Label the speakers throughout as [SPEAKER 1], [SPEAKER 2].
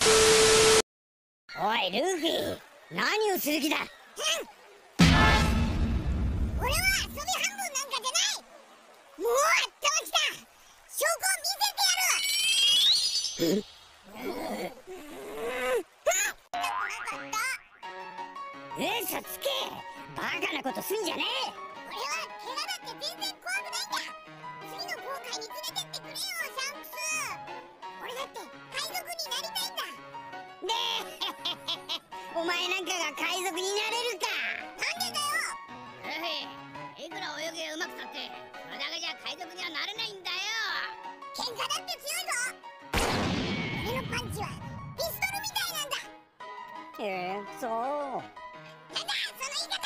[SPEAKER 1] おいルフィ、何をする気だ。俺は遊び半分なんかじゃない。もう頭きた。証拠を見せてやる。嘘つけ。バカなことすんじゃねえ。俺は怪我だって全然怖くないんだ。次の航海に連れてってくれよシャンクス。俺だって海賊になりたいんだ。でお前なんかが海賊になれるか。なんでだよ。ルフィ、いくら泳ぎがうまくたってそれだけじゃ海賊にはなれないんだよ。喧嘩だって強いぞ。俺のパンチはピストルみたいなんだ。そう。なんだその言い方。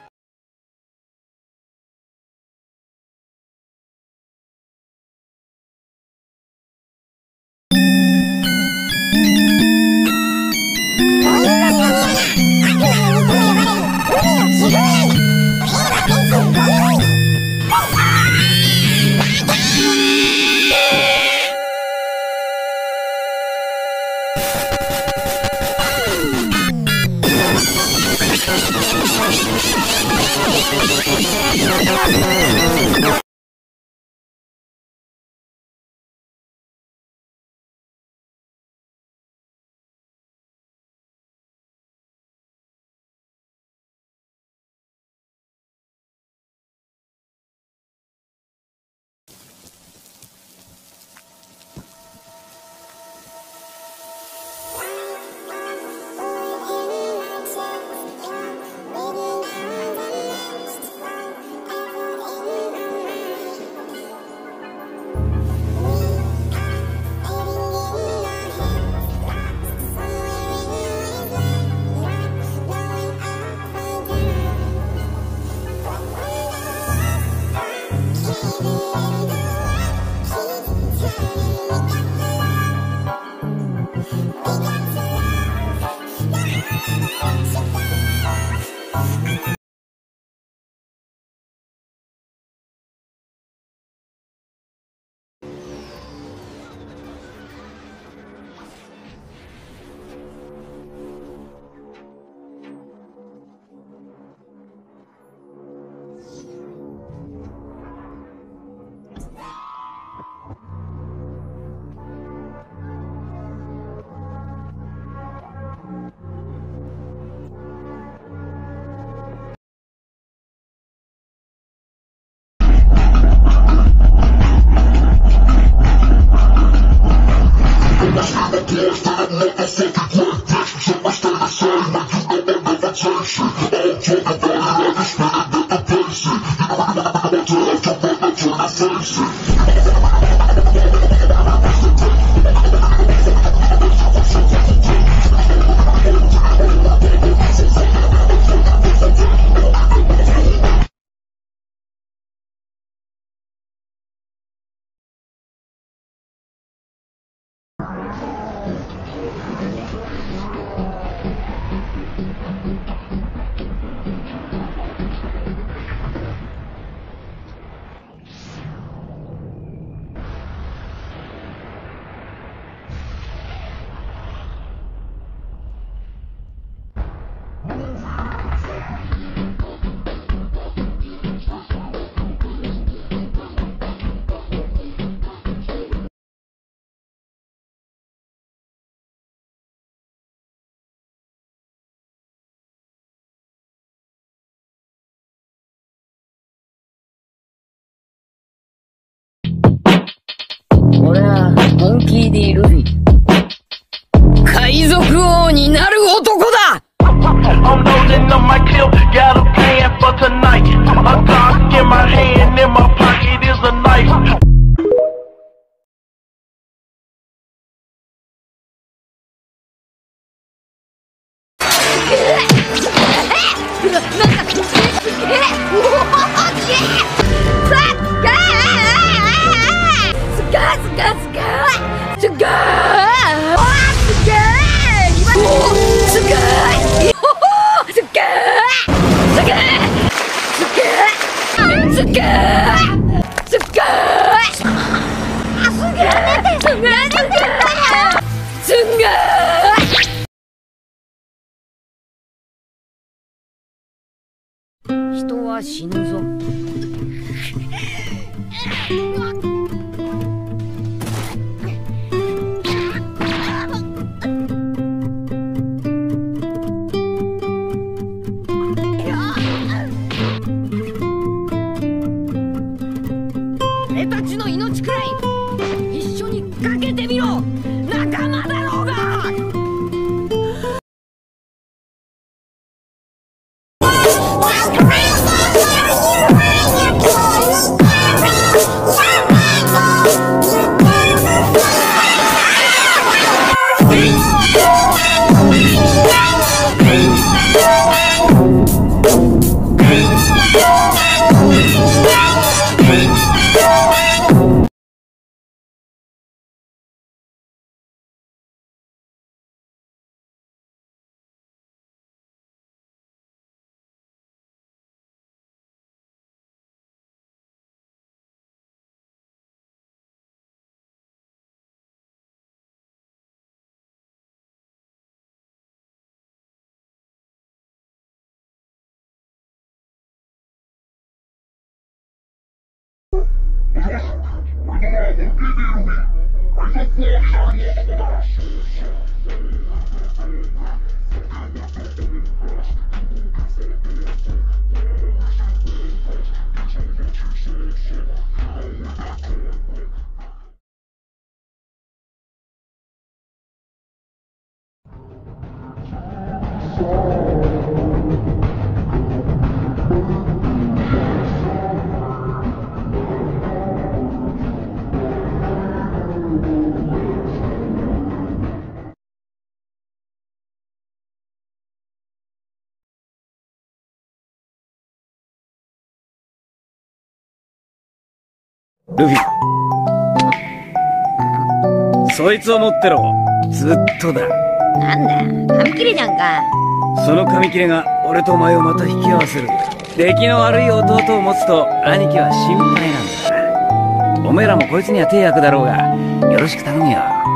[SPEAKER 2] 俺はモンキー D ルフィ、海賊王になる男だ。
[SPEAKER 3] I'm loading up my clip, got a plan for tonight. A Glock in my hand, in my pocket is a knife.
[SPEAKER 2] すんがー人は死ぬぞ。俺たちの命くらい一緒にかけてみろ。仲間だろうが。
[SPEAKER 4] ルフィ、そいつを持ってろ。ずっとだ。
[SPEAKER 2] なんだ、紙切れじゃんか。
[SPEAKER 4] その紙切れが俺とお前をまた引き合わせる。出来の悪い弟を持つと兄貴は心配なんだ。おめえらもこいつには手役だろうがよろしく頼むよ。